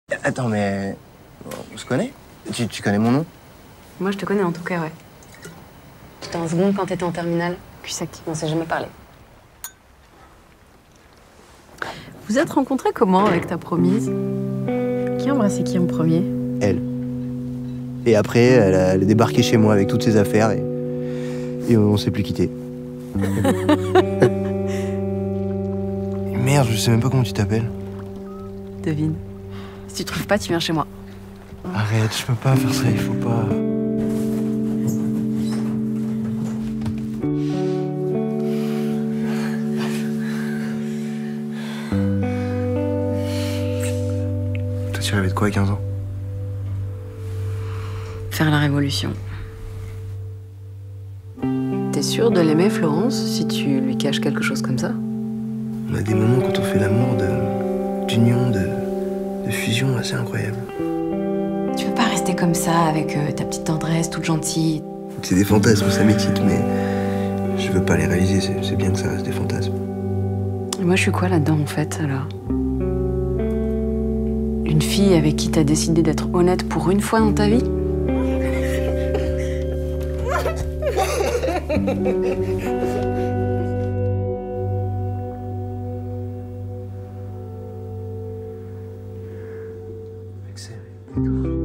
Attends, mais... On se connaît? Tu connais mon nom? Moi, je te connais en tout cas, ouais. J'étais en seconde quand t'étais en terminale. Cusack, on s'est jamais parlé. Vous êtes rencontrés comment avec ta promise? Qui a embrassé qui en premier? Elle. Et après, elle a débarqué chez moi avec toutes ses affaires et on s'est plus quittés. Merde, je sais même pas comment tu t'appelles. Devine. Si tu trouves pas, tu viens chez moi. Arrête, je peux pas faire ça, il faut pas. Toi, tu rêvais de quoi à 15 ans? Faire la révolution. T'es sûr de l'aimer, Florence, si tu lui caches quelque chose comme ça? On a des moments quand on fait l'amour d'union, de fusion assez incroyable. Tu veux pas rester comme ça, avec ta petite tendresse, toute gentille? C'est des fantasmes, ça m'excite, mais je veux pas les réaliser, c'est bien que ça reste des fantasmes. Et moi, je suis quoi là-dedans, en fait, alors? Une fille avec qui t'as décidé d'être honnête pour une fois dans ta vie? Excellent.